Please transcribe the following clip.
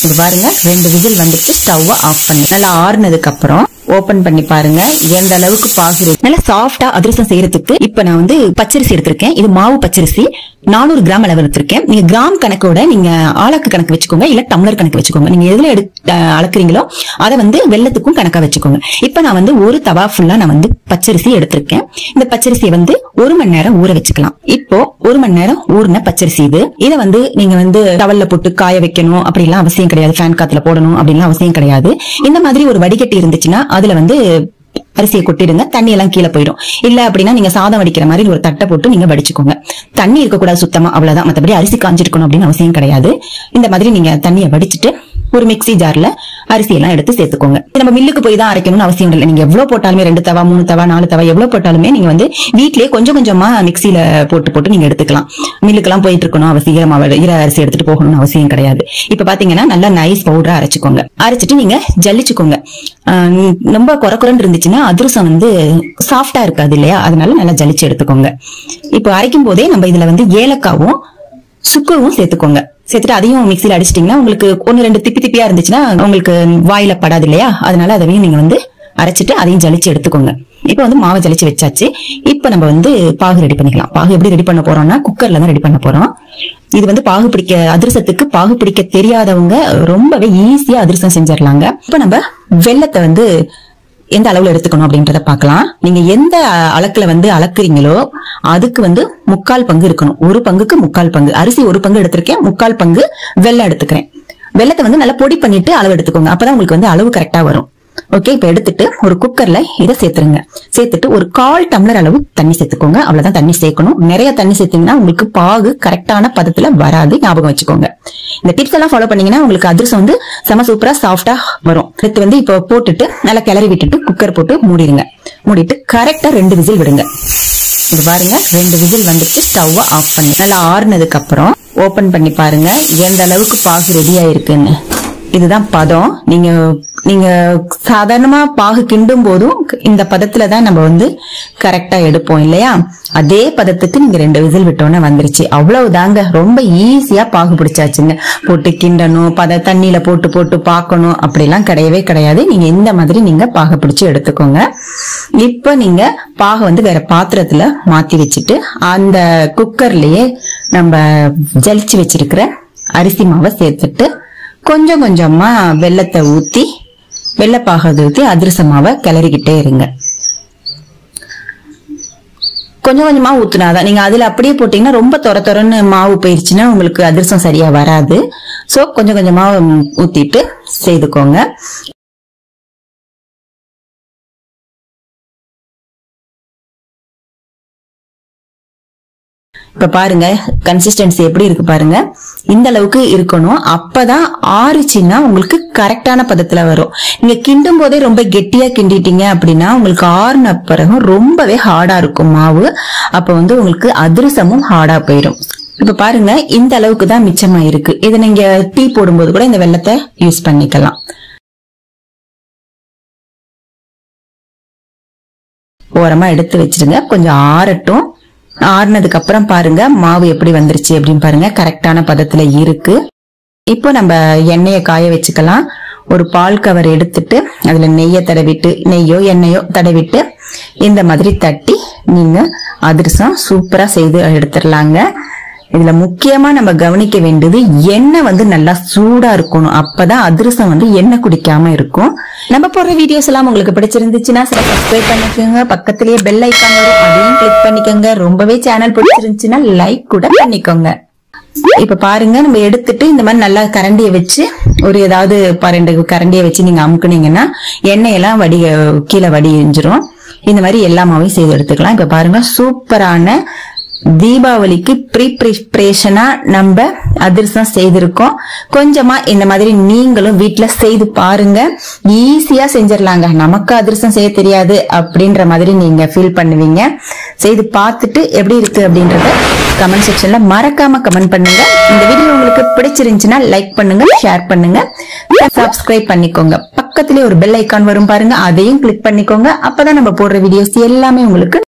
இது பாருங்க 2 விசில் வந்துட்டு ஸ்டவ் ஆஃப் பண்ணி நல்லா ஆறுனதுக்கு அப்புறம் ஓபன் பண்ணி பாருங்க எந்த அளவுக்கு பாகு நல்லா சாஃப்டா அதிரசம் செய்யறதுக்கு. இப்ப நான் வந்து பச்சரிசி எடுத்திருக்கேன். இது மாவு பச்சரிசி 400 கிராம் அளவு எடுத்திருக்கேன். நீங்க கிராம் கணக்கோட நீங்க ஆளக்கு கணக்கு வச்சுக்கோங்க, இல்ல டம்ளர் கணக்கு வச்சுக்கோங்க. நீங்க எதுல அளக்குறீங்களோ அதை வந்து வெல்லத்துக்கும் கணக்கா வச்சுக்கோங்க. இப்ப நான் வந்து ஒரு தவா ஃபுல்லா நான் வந்து பச்சரிசி எடுத்திருக்கேன். இந்த பச்சரிசியை வந்து 1 மணி நேரம் ஊற வச்சுக்கலாம். இப்போ 1 மணி நேரம் ஊறின பச்சரிசி இது. இதை வந்து நீங்க வந்து டவல்ல போட்டு காய வைக்கணும் அப்படிலாம் அவசியம் கிடையாது. ஃபேன் காத்துல போடணும் அப்படிலாம் அவசியம் கிடையாது. இந்த மாதிரி ஒரு வடிகட்டி இருந்துச்சுன்னா அதுல வந்து அரிசியை கொட்டிடுங்க, தண்ணி எல்லாம் கீழே போயிடும். இல்ல அப்படின்னா நீங்க சாதம் வடிக்கிற மாதிரி ஒரு தட்டை போட்டு நீங்க வடிச்சுக்கோங்க. தண்ணி இருக்கக்கூடாது சுத்தமா, அவ்வளவுதான். மத்தபடி அரிசி காஞ்சிருக்கணும் அப்படின்னு அவசியம் கிடையாது. இந்த மாதிரி நீங்க தண்ணியை வடிச்சிட்டு ஒரு மிக்ஸி ஜார்ல அரிசி எல்லாம் எடுத்து சேர்த்துக்கோங்க. நம்ம மில்லுக்கு போய் தான் அரைக்கணும்னு அவசியம் இல்லை. நீங்க எவ்வளவு போட்டாலுமே 2 தவா 3 தவா 4 தவா எவ்வளவு போட்டாலுமே நீங்க வந்து வீட்லயே கொஞ்சம் கொஞ்சமா மிக்ஸில போட்டு நீங்க எடுத்துக்கலாம். மில்லுக்கெல்லாம் போயிட்டு இருக்கணும் அவசியம், ஈர அரிசி எடுத்துட்டு போகணும்னு அவசியம் கிடையாது. இப்ப பாத்தீங்கன்னா நல்லா நைஸ் பவுடரா அரைச்சுக்கோங்க. அரைச்சிட்டு நீங்க ஜல்லிச்சுக்கோங்க. ரொம்ப குறக்குறன்னு இருந்துச்சுன்னா அதிரசம் வந்து சாஃப்டா இருக்காது இல்லையா, அதனால நல்லா ஜலிச்சு எடுத்துக்கோங்க. இப்போ அரைக்கும் போதே நம்ம இதுல வந்து ஏலக்காவும் சுக்குவும் சேர்த்துக்கோங்க. சேர்த்துட்டு அதையும் மிக்சியில அடிச்சிட்டீங்கன்னா உங்களுக்கு 1-2 திப்பி திப்பியா இருந்துச்சுன்னா உங்களுக்கு வாயில படாது இல்லையா, அதனால அதையும் நீங்க வந்து அரைச்சிட்டு அதையும் ஜலிச்சு எடுத்துக்கோங்க. இப்ப வந்து மாவை ஜலிச்சு வச்சாச்சு. இப்ப நம்ம வந்து பாகு ரெடி பண்ணிக்கலாம். பாகு எப்படி ரெடி பண்ண போறோம்னா குக்கர்ல தான் ரெடி பண்ண போறோம். இது வந்து பாகு பிடிக்க அதிரசத்துக்கு பாகு பிடிக்க தெரியாதவங்க ரொம்பவே ஈஸியா அதிரசம் செஞ்சிடலாங்க. இப்ப நம்ம வெல்லத்தை வந்து எந்த அளவுல எடுத்துக்கணும் அப்படின்றத பாக்கலாம். நீங்க எந்த அளக்குல வந்து அளக்குறீங்களோ அதுக்கு வந்து 3/4 பங்கு இருக்கணும். 1 பங்குக்கு 3/4 பங்கு. அரிசி 1 பங்கு எடுத்திருக்கேன், 3/4 பங்கு வெல்லம் எடுத்துக்கிறேன். வெல்லத்தை வந்து நல்லா பொடி பண்ணிட்டு அளவு எடுத்துக்கோங்க. அப்பதான் உங்களுக்கு வந்து அளவு கரெக்டா வரும். ஓகே, இப்ப எடுத்துட்டு ஒரு குக்கர்ல இதை சேர்த்துருங்க. சேர்த்துட்டு ஒரு 1/4 டம்ளர் அளவு தண்ணி சேர்த்துக்கோங்க. அவ்வளவுதான் தண்ணி சேர்க்கணும். நிறைய தண்ணி சேர்த்தீங்கன்னா உங்களுக்கு பாகு கரெக்டான பதத்துல வராது, ஞாபகம் வச்சுக்கோங்க. இந்த டிப்ஸ் எல்லாம் ஃபாலோ பண்ணீங்கன்னா உங்களுக்கு அதிரசம் வந்து செம சூப்பரா சாஃப்டா வரும். அடுத்து வந்து இப்ப போட்டுட்டு நல்லா கிளறி விட்டுட்டு குக்கர் போட்டு மூடிடுங்க. மூடிட்டு கரெக்டா 2 விசில் விடுங்க. இது பாருங்க 2 விசில் வந்துட்டு ஸ்டவ் ஆஃப் பண்ணி நல்லா ஆறுனதுக்கு அப்புறம் ஓபன் பண்ணி பாருங்க எந்த அளவுக்கு பாகு ரெடி ஆயிருக்குன்னு. இதுதான் பதம். நீங்க சாதாரணமா பாகு கிண்டும் போதும் இந்த பதத்துலதான் நம்ம வந்து கரெக்டா எடுப்போம் இல்லையா, அதே பதத்துக்கு நீங்க 2 விசில் விட்டோன்னு வந்துருச்சு. அவ்வளவுதாங்க, ரொம்ப ஈஸியா பாகு பிடிச்சாச்சுங்க. போட்டு கிண்டணும், தண்ணியில போட்டு பார்க்கணும் அப்படிலாம் கிடையவே கிடையாது. நீங்க இந்த மாதிரி நீங்க பாகு பிடிச்சு எடுத்துக்கோங்க. இப்ப நீங்க பாகு வந்து வேற பாத்திரத்துல மாத்தி வச்சுட்டு அந்த குக்கர்லயே நம்ம ஜலிச்சு வச்சிருக்கிற அரிசி மாவை சேர்த்துட்டு கொஞ்சம் கொஞ்சமா வெல்லத்தை ஊத்தி வெள்ளப்பாக ஊத்தி அதிரச மாவை கிளறிக்கிட்டே இருங்க. கொஞ்சம் கொஞ்சமா ஊத்துனாதான். நீங்க அதுல அப்படியே போட்டீங்கன்னா ரொம்ப தொரன்னு மாவு போயிருச்சுன்னா உங்களுக்கு அதிரசம் சரியா வராது. சோ கொஞ்சம் கொஞ்சமா ஊத்திட்டு செய்துக்கோங்க. இப்ப பாருங்க கன்சிஸ்டன்சி எப்படி இருக்கு பாருங்க. இந்த அளவுக்கு இருக்கணும். அப்பதான் ஆறுச்சுன்னா உங்களுக்கு கரெக்டான பதத்துல வரும். நீங்க கிண்டும் போதே ரொம்ப கெட்டியா கிண்டிட்டீங்க அப்படின்னா உங்களுக்கு ஆறுன பிறகு ரொம்பவே ஹார்டா இருக்கும் மாவு. அப்ப வந்து உங்களுக்கு அதிரசமும் ஹார்டா போயிடும். இப்ப பாருங்க இந்த அளவுக்கு தான் மிச்சமா இருக்கு. இதை நீங்க டீ போடும்போது கூட இந்த வெல்லத்தை யூஸ் பண்ணிக்கலாம். ஓரமா எடுத்து வச்சிருங்க, கொஞ்சம் ஆறட்டும். ஆறுனதுக்கு அப்புறம் பாருங்க மாவு எப்படி வந்துருச்சு அப்படின்னு பாருங்க, கரெக்டான பதத்துல இருக்கு. இப்போ நம்ம எண்ணெயை காய வச்சுக்கலாம். ஒரு பால் கவர் எடுத்துட்டு அதுல நெய்யோ எண்ணெயோ தடவிட்டு இந்த மாதிரி தட்டி நீங்க அதிரசம் சூப்பரா செய்து எடுத்துடலாங்க. இதுல முக்கியமா நம்ம கவனிக்க வேண்டியது எண்ணெய் வந்து நல்லா சூடா இருக்கணும். அப்பதான் அதிரசம் வந்து எண்ணெய் குடிக்காம இருக்கும். நம்ம போடுற வீடியோஸ் எல்லாம் உங்களுக்கு பிடிச்சிருந்துச்சுன்னா சப்ஸ்கிரைப் பண்ணிக்கோங்க. பக்கத்திலேயே பெல் ஐக்கான் வரும், அதையும் கிளிக் பண்ணிக்கோங்க. ரொம்பவே சேனல் பிடிச்சிருந்துச்சுன்னா லைக் கூட பண்ணிக்கோங்க. இப்ப பாருங்க நம்ம எடுத்துட்டு இந்த மாதிரி நல்லா கரண்டியை வச்சு ஒரு ஏதாவது 2 கரண்டியை வச்சு நீங்க அமுக்குனீங்கன்னா எண்ணெயெல்லாம் கீழே வடிஞ்சிரும். இந்த மாதிரி எல்லா மாவையும் செய்து எடுத்துக்கலாம். இப்ப பாருங்க சூப்பரான தீபாவளிக்கு ப்ரிப்பரேஷனா நம்ம அதிரசம் செய்திருக்கோம். கொஞ்சமா இந்த மாதிரி நீங்களும் வீட்டுல செய்து பாருங்க. ஈஸியா செஞ்சிடலாங்க. நமக்கு அதிரசம் செய்ய தெரியாது அப்படின்ற மாதிரி நீங்க ஃபீல் பண்ணுவீங்க. செய்து பார்த்துட்டு எப்படி இருக்கு அப்படின்றத கமெண்ட் செக்ஷன்ல மறக்காம கமெண்ட் பண்ணுங்க. இந்த வீடியோ உங்களுக்கு பிடிச்சிருந்துச்சுன்னா லைக் பண்ணுங்க, ஷேர் பண்ணுங்க, சப்ஸ்கிரைப் பண்ணிக்கோங்க. பக்கத்திலே ஒரு பெல் ஐக்கான் வரும் பாருங்க, அதையும் கிளிக் பண்ணிக்கோங்க. அப்பதான் நம்ம போடுற வீடியோஸ் எல்லாமே உங்களுக்கு